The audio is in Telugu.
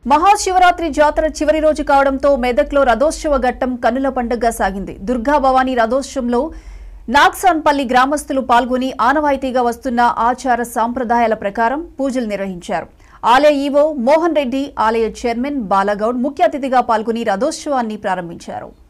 మహాశివరాత్రి జాతర చివరి రోజు కావడంతో మెదక్లో రథోత్సవ ఘట్టం కన్నుల పండుగగా సాగింది. దుర్గా భవానీ రథోత్సవంలో నాగ్సాన్పల్లి గ్రామస్తులు పాల్గొని ఆనవాయితీగా వస్తున్న ఆచార సాంప్రదాయాల ప్రకారం పూజలు నిర్వహించారు. ఆలయ ఈవో మోహన్ రెడ్డి, ఆలయ చైర్మన్ బాలగౌడ్ ముఖ్య అతిథిగా పాల్గొని రథోత్సవాన్ని ప్రారంభించారు.